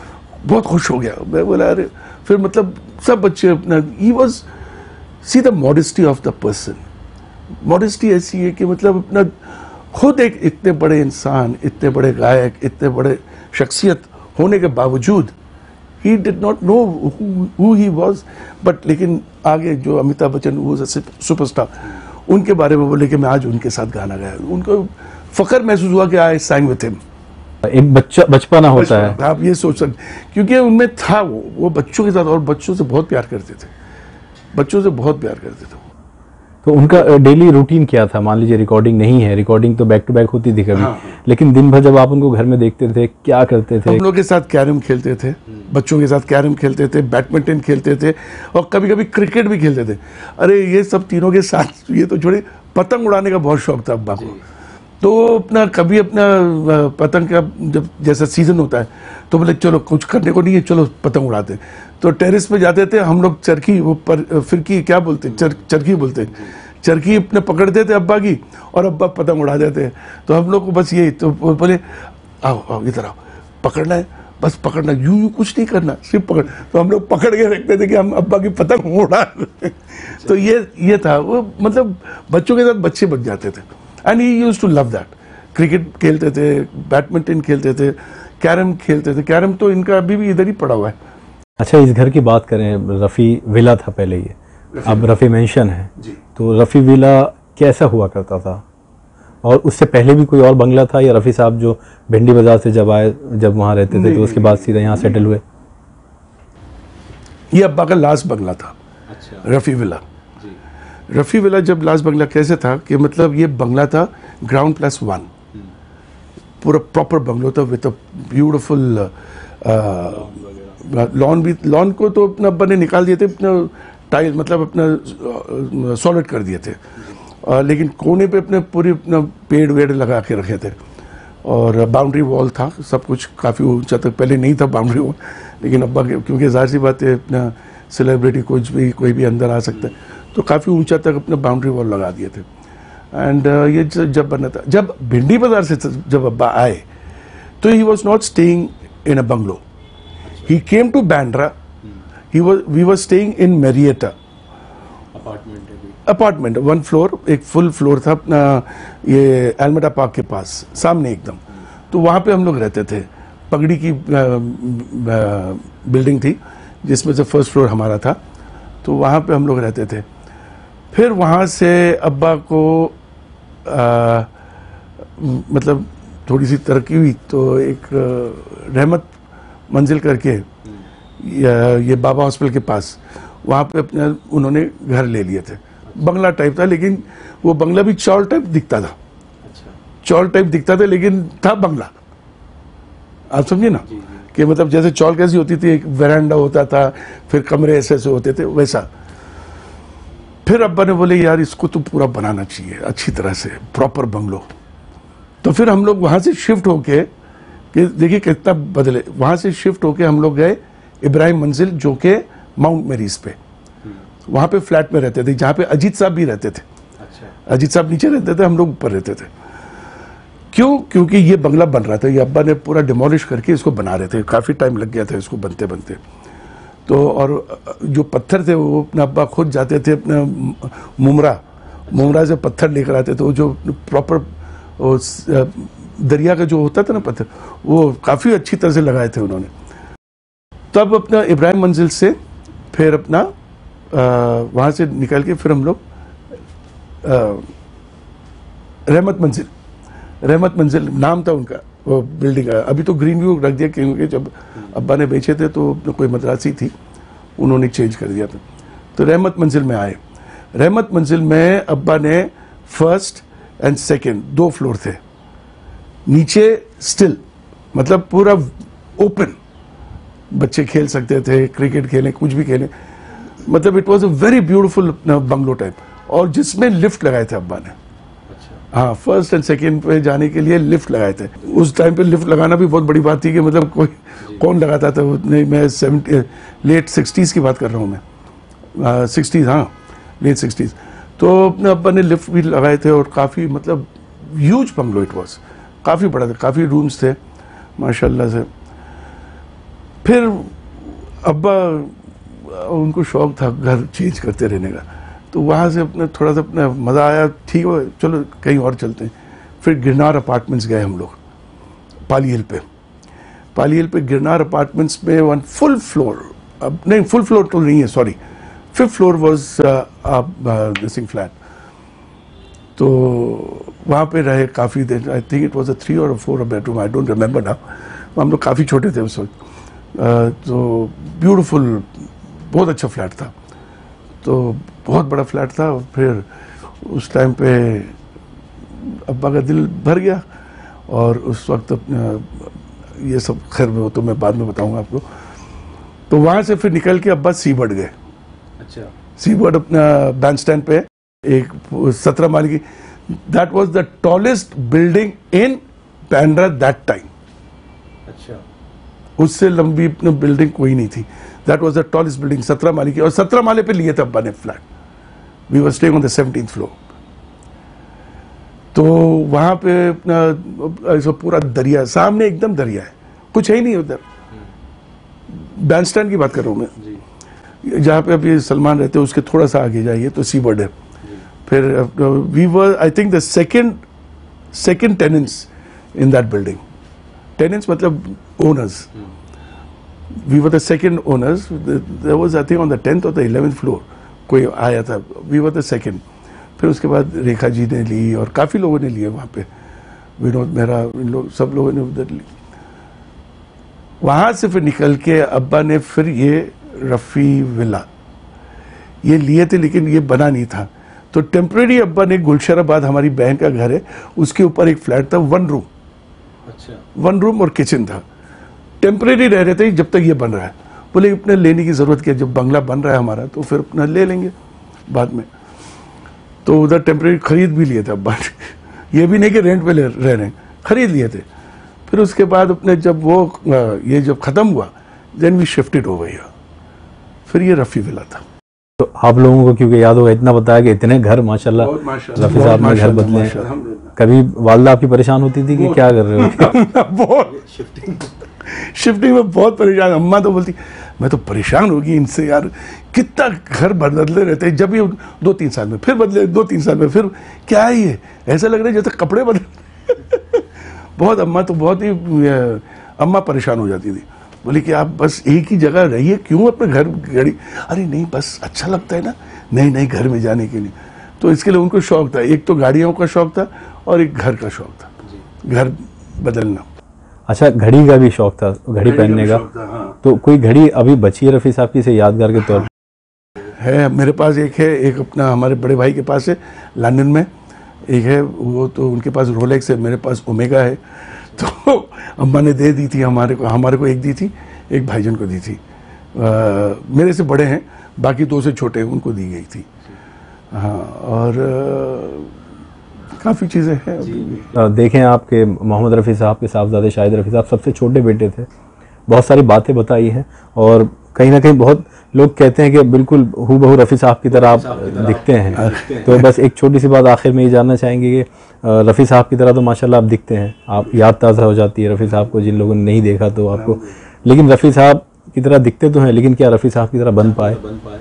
बहुत खुश हो गया। मैं बोला अरे, फिर मतलब सब बच्चे अपना, he was see the modesty of the person. Modesty ऐसी है कि मतलब अपना खुद एक इतने बड़े इंसान, इतने बड़े गायक, इतने बड़े शख्सियत होने के बावजूद he did not know who he was, but लेकिन आगे जो अमिताभ बच्चन वो सुपरस्टार, उनके बारे में बोले कि मैं आज उनके साथ गाना गाया, उनको फख्र महसूस हुआ कि आई sang with him। एक बच्चा बचपना होता है, आप ये सोच सकते, क्योंकि उनमें था वो बच्चों के साथ, और बच्चों से बहुत प्यार करते थे, बच्चों से बहुत प्यार करते थे। तो उनका डेली रूटीन क्या था? मान लीजिए रिकॉर्डिंग नहीं है, रिकॉर्डिंग तो बैक टू बैक होती थी कभी, हाँ। लेकिन दिन भर जब आप उनको घर में देखते थे क्या करते थे? हम लोग के साथ कैरम खेलते थे, बच्चों के साथ कैरम खेलते थे, बैडमिंटन खेलते थे, और कभी कभी क्रिकेट भी खेलते थे। अरे ये सब तीनों के साथ, ये तो छोड़े, पतंग उड़ाने का बहुत शौक था अब्बा को। तो अपना कभी अपना पतंग का जब जैसा सीजन होता है तो बोले चलो कुछ करने को नहीं है, चलो पतंग उड़ाते हैं। तो टेरेस पे जाते थे हम लोग, चरखी वो फिरकी क्या बोलते, चरखी बोलते, चरखी अपने पकड़ते थे अब्बा की, और अब्बा पतंग उड़ा देते। तो हम लोग को बस यही, तो बोले आओ आओ इधर आओ, पकड़ना है, बस पकड़ना, यूं कुछ नहीं करना, सिर्फ पकड़। तो हम लोग पकड़ के रखते थे कि हम अब्बा की पतंग उड़ा। तो ये था वो, मतलब बच्चों के साथ बच्चे बच जाते थे। And he used to love that. Cricket खेलते थे, बैडमिंटन खेलते थे, कैरम खेलते थे। कैरम तो इनका अभी भी इधर ही पड़ा हुआ है। अच्छा, इस घर की बात करें, रफ़ी विला था पहले, ये अब रफ़ी मेंशन है जी। तो रफ़ी विला कैसा हुआ करता था? और उससे पहले भी कोई और बंगला था, या रफ़ी साहब जो भिंडी बाजार से जब आए, जब वहाँ रहते थे तो उसके बाद सीधा यहाँ सेटल हुए? ये अब्बा का लास्ट बंगला था। अच्छा। रफ़ी विला। रफ़ी विला जब लास्ट बंगला कैसे था कि मतलब ये बंगला था ग्राउंड +1, पूरा प्रॉपर बंगलो था विद अ ब्यूटीफुल लॉन। भी लॉन को तो अपना अब्बा ने निकाल दिए थे, अपना टाइल मतलब अपना सॉलिड कर दिए थे, लेकिन कोने पे अपने पूरी अपना पेड़ वेड़ लगा के रखे थे, और बाउंड्री वॉल था, सब कुछ काफ़ी ऊंचा तक। पहले नहीं था बाउंड्री वॉल, लेकिन अब्बा के, क्योंकि जाहिर सी बात है अपना सेलिब्रिटी कुछ भी कोई भी अंदर आ सकता है, तो काफ़ी ऊंचा तक अपना बाउंड्री वॉल लगा दिए थे। एंड ये जब बना था, जब भिंडी बाजार से जब अब्बा आए तो he was not staying in a bungalow, he came to Bandra, we were staying in Marietta apartment, 1 floor, एक फुल फ्लोर था अपना, ये एल्मेडा पार्क के पास सामने एकदम। तो वहाँ पे हम लोग रहते थे। पगड़ी की बिल्डिंग थी जिसमें से फर्स्ट फ्लोर हमारा था, तो वहाँ पे हम लोग रहते थे। फिर वहाँ से अब्बा को मतलब थोड़ी सी तरक्की हुई, तो एक रहमत मंजिल करके ये बाबा हॉस्पिटल के पास, वहाँ पे अपने उन्होंने घर ले लिए थे। बंगला टाइप था, लेकिन वो बंगला भी चौल टाइप दिखता था। चौल टाइप दिखता था लेकिन था बंगला। आप समझे ना कि मतलब जैसे चौल कैसी होती थी, एक वेरांडा होता था, फिर कमरे ऐसे ऐसे होते थे, वैसा। फिर अब्बा ने बोले यार इसको तो पूरा बनाना चाहिए अच्छी तरह से, प्रॉपर बंगलो। तो फिर हम लोग वहां से शिफ्ट होके, कि देखिए कितना बदले, वहां से शिफ्ट होके हम लोग गए इब्राहिम मंजिल, जो के माउंट मेरीज पे, वहां पे फ्लैट में रहते थे, जहाँ पे अजीत साहब भी रहते थे। अच्छा। अजीत साहब नीचे रहते थे, हम लोग ऊपर रहते थे। क्यों? क्योंकि ये बंगला बन रहा था, ये अब्बा ने पूरा डिमोलिश करके इसको बना रहे थे, काफी टाइम लग गया था इसको बनते बनते। तो और जो पत्थर थे वो अपना अब्बा खुद जाते थे अपना मुमरा से पत्थर लेकर आते थे, वो जो प्रॉपर दरिया का जो होता था ना पत्थर, वो काफी अच्छी तरह से लगाए थे उन्होंने। तब अपना इब्राहिम मंजिल से फिर अपना वहां से निकल के फिर हम लोग रहमत मंजिल नाम था उनका, वो बिल्डिंग का। अभी तो ग्रीन व्यू रख दिया, क्योंकि जब अब्बा ने बेचे थे तो कोई मद्रासी थी, उन्होंने चेंज कर दिया था। तो रहमत मंजिल में आए। रहमत मंजिल में अब्बा ने फर्स्ट एंड सेकंड 2 फ्लोर थे, नीचे स्टिल मतलब पूरा ओपन, बच्चे खेल सकते थे, क्रिकेट खेलें, कुछ भी खेलें, मतलब it was a very beautiful bungalow type, और जिसमें लिफ्ट लगाए थे अब्बा ने। हाँ, फर्स्ट एंड सेकंड पे जाने के लिए लिफ्ट लगाए थे। उस टाइम पे लिफ्ट लगाना भी बहुत बड़ी बात थी, कि मतलब कोई कौन लगाता था। नहीं, मैं लेट 60s की बात कर रहा हूँ मैं, 60s, हाँ लेट 60s। तो अपने अब्बा ने लिफ्ट भी लगाए थे, और काफ़ी मतलब ह्यूज बंगलो इट वॉज, काफ़ी बड़ा था, काफ़ी रूम्स थे माशाल्लाह से। फिर अब्बा उनको शौक था घर चेंज करते रहने का, तो वहाँ से अपना थोड़ा सा अपना मज़ा आया, ठीक है चलो कहीं और चलते हैं। फिर गिरनार अपार्टमेंट्स गए हम लोग, पाली हिल पे गिरनार अपार्टमेंट्स में वन फुल फ्लोर, अब नहीं फुल फ्लोर तो नहीं है, सॉरी 5th फ्लोर वॉज दिसिंग फ्लैट। तो वहाँ पे रहे काफ़ी देर, I think it was a 3 or 4 bedroom, I don't remember now. हम लोग काफ़ी छोटे थे उस वक्त। तो ब्यूटीफुल, बहुत अच्छा फ्लैट था, तो बहुत बड़ा फ्लैट था। फिर उस टाइम पे अब्बा का दिल भर गया, और उस वक्त अपना ये सब खैर वो तो मैं बाद में बताऊंगा आपको। तो वहाँ से फिर निकल के अब्बा सीबर्ड गए। अच्छा, सीबर्ड अपना बैंड स्टैंड पे एक 17 माले की, that was the tallest building in Bandra that time. अच्छा, उससे लंबी अपनी बिल्डिंग कोई नहीं थी। That was the tallest building, 17 माले की, और 17 माले पे लिए थे अब्बा ने flat. We were staying on the 17th floor. तो वहां पे अपना ऐसा पूरा दरिया, सामने एकदम दरिया है, कुछ है ही नहीं उधर। बैंड स्टैंड की बात कर रहा हूं मैं, जहाँ पे अभी सलमान रहते हैं उसके थोड़ा सा आगे जाइए तो सीबर्ड है। फिर we were I think the second tenants in that building. Tenants मतलब owners, we were the second owners. There was I think on the 10th or the 11th floor कोई आया था, वी वर द सेकंड। फिर उसके बाद रेखा जी ने ली और काफ़ी लोगों ने लिए वहाँ पे, विनोद मेहरा, इन लोग सब लोगों ने उधर ली। वहाँ से फिर निकल के अब्बा ने फिर ये रफ़ी विला ये लिए थे, लेकिन ये बना नहीं था। तो टेम्परेरी अब्बा ने, गुलशराबाद हमारी बहन का घर है, उसके ऊपर एक फ्लैट था, 1 रूम। अच्छा, 1 रूम और किचन था। टेम्परेरी रह रहे थे जब तक ये बन रहा है। बोले अपने लेने की ज़रूरत क्या, जब बंगला बन रहा है हमारा तो फिर अपना ले लेंगे बाद में। तो उधर टेम्परेरी खरीद भी लिए थे अब्बा ने, ये भी नहीं कि रेंट पे रह रहे हैं, खरीद लिए थे। फिर उसके बाद अपने जब वो ये जब ख़त्म हुआ, then we shifted over here. फिर ये रफ़ी विला था। तो आप लोगों को क्योंकि याद होगा, इतना बताया कि इतने घर माशाल्लाह रफ़ी साहब ने घर बदले हैं। कभी वालदा आपकी परेशान होती थी कि क्या कर रहे हो? बहुत शिफ्टिंग में बहुत परेशान। अम्मा तो बोलती मैं तो परेशान होगी इनसे यार, कितना घर बदले रहते हैं। जब भी 2-3 साल में फिर बदले, 2-3 साल में फिर, क्या है ये, ऐसा लग रहा है जैसे कपड़े बदले बहुत अम्मा तो बहुत ही अम्मा परेशान हो जाती थी। बोली कि आप बस एक ही जगह रहिए, क्यों अपने घर गाड़ी, अरे नहीं बस अच्छा लगता है ना नए नए घर में जाने के लिए। तो इसके लिए उनको शौक था, एक तो गाड़ियों का शौक था और एक घर का शौक था, घर बदलना। अच्छा, घड़ी का भी शौक था, घड़ी पहनने का। हाँ। तो कोई घड़ी अभी बची है रफ़ी साहब की से यादगार के तौर पर? है मेरे पास, एक है, एक अपना हमारे बड़े भाई के पास है लंदन में, एक है वो तो उनके पास रोलेक्स है, मेरे पास ओमेगा है। तो अम्मा ने दे दी थी हमारे को एक दी थी, एक भाईजान को दी थी। मेरे से बड़े हैं, बाकी 2 से छोटे हैं, उनको दी गई थी। हाँ, और काफ़ी चीज़ें हैं। देखें आपके मोहम्मद रफ़ी साहब के साहबजादे शाहिद रफ़ी साहब सबसे छोटे बेटे थे, बहुत सारी बातें बताई हैं, और कहीं ना कहीं बहुत लोग कहते हैं कि बिल्कुल हूबहू रफ़ी साहब की तरह आप दिखते हैं। तो बस एक छोटी सी बात आखिर में ये जानना चाहेंगे कि रफ़ी साहब की तरह तो माशाल्लाह आप दिखते हैं, आप याद ताज़ा हो जाती है रफ़ी साहब को, जिन लोगों ने नहीं देखा तो आपको। लेकिन रफ़ी साहब की तरह दिखते तो हैं, लेकिन क्या रफ़ी साहब की तरह बन पाए?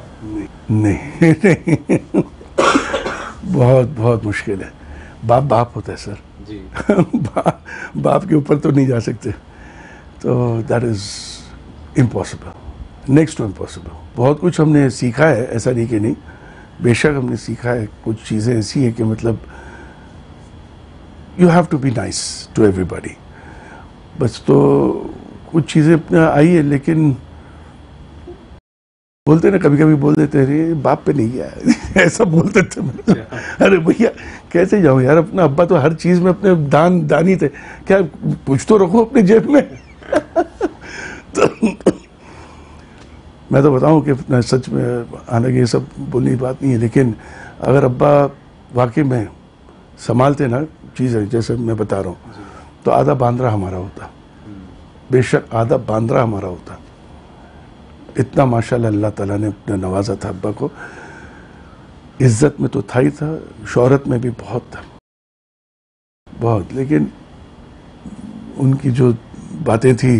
नहीं बहुत बहुत मुश्किल है। बाप होता है सर जी। बाप के ऊपर तो नहीं जा सकते, तो that is impossible, next to impossible. बहुत कुछ हमने सीखा है, ऐसा नहीं कि नहीं, बेशक हमने सीखा है। कुछ चीज़ें ऐसी हैं कि मतलब you have to be nice to everybody, बस। तो कुछ चीज़ें अपना आई है, लेकिन बोलते ना, कभी कभी बोल देते अरे बाप पे नहीं गया ऐसा बोलते थे। अरे भैया कैसे जाऊँ यार, अपना अब्बा तो हर चीज़ में अपने दानी थे, क्या कुछ तो रखो अपने जेब में तो मैं तो बताऊं कि सच में, हालांकि ये सब बोलने की बात नहीं है, लेकिन अगर अब्बा वाकई में संभालते ना चीज़ें, जैसे मैं बता रहा हूँ, तो आधा बांद्रा हमारा होता, बेशक आधा बांद्रा हमारा होता। इतना माशाल्लाह अल्लाह ताला ने नवाजा था अब्बा को। इज्जत में तो था ही था, शोहरत में भी बहुत था, बहुत। लेकिन उनकी जो बातें थी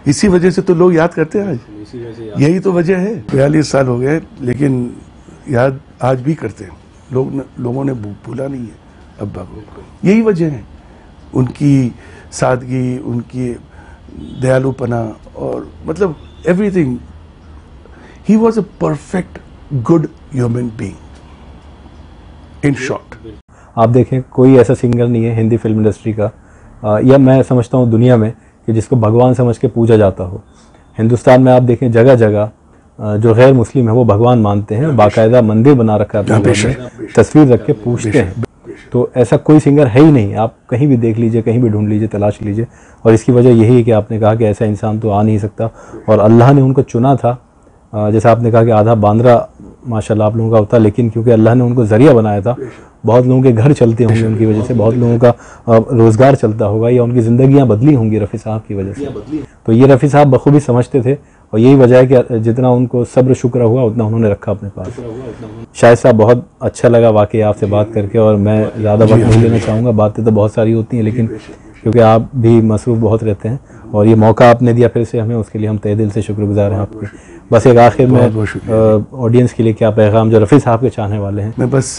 इसी वजह से तो लोग याद करते हैं आज, यही तो वजह है। 42 साल हो गए लेकिन याद आज भी करते हैं लोगों ने भूला नहीं है अब्बा को। यही वजह है, उनकी सादगी, उनकी दयालुपना और मतलब everything. He was a perfect good human being in short. आप देखें कोई ऐसा सिंगर नहीं है हिंदी फिल्म इंडस्ट्री का या मैं समझता हूँ दुनिया में कि जिसको भगवान समझ के पूजा जाता हो। हिंदुस्तान में आप देखें जगह जगह जो गैर मुस्लिम है वो भगवान मानते हैं, बाकायदा मंदिर बना रखा है अपने घर में, तस्वीर रख के पूछते हैं। तो ऐसा कोई सिंगर है ही नहीं, आप कहीं भी देख लीजिए, कहीं भी ढूंढ लीजिए, तलाश लीजिए। और इसकी वजह यही है कि आपने कहा कि ऐसा इंसान तो आ नहीं सकता और अल्लाह ने उनको चुना था। जैसा आपने कहा कि आधा बांद्रा माशाल्लाह आप लोगों का होता, लेकिन क्योंकि अल्लाह ने उनको ज़रिया बनाया था, बहुत लोगों के घर चलते होंगे उनकी वजह से, बहुत लोगों का रोज़गार चलता होगा या उनकी ज़िंदगियाँ बदली होंगी रफ़ी साहब की वजह से। तो ये रफ़ी साहब बखूबी समझते थे और यही वजह है कि जितना उनको सब्र शुक्र हुआ उतना उन्होंने रखा अपने पास। शाहिद साहब बहुत अच्छा लगा वाकई आपसे बात करके और मैं ज़्यादा वक्त नहीं लेना चाहूँगा, बातें तो बहुत सारी होती हैं लेकिन क्योंकि आप भी मसरूफ़ बहुत रहते हैं और ये मौका आपने दिया फिर से हमें, उसके लिए हम तहे दिल से शुक्रगुजार हैं आपके। बस एक आखिर में ऑडियंस के लिए क्या पैगाम जो रफ़ी साहब के चाहने वाले हैं? मैं बस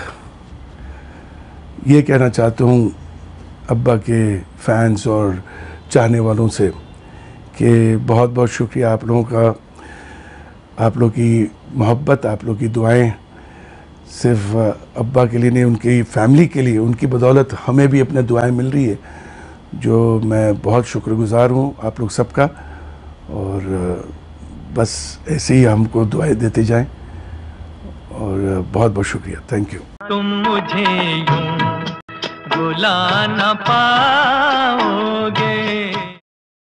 ये कहना चाहता हूँ अब्बा के फैंस और चाहने वालों से कि बहुत बहुत शुक्रिया आप लोगों का, आप लोग की मोहब्बत, आप लोग की दुआएं सिर्फ अब्बा के लिए नहीं, उनकी फैमिली के लिए, उनकी बदौलत हमें भी अपने दुआएं मिल रही है, जो मैं बहुत शुक्रगुजार हूँ आप लोग सबका। और बस ऐसे ही हमको दुआएं देते जाएं और बहुत बहुत शुक्रिया, थैंक यू। तुम मुझे यूं भुला न पाओगे।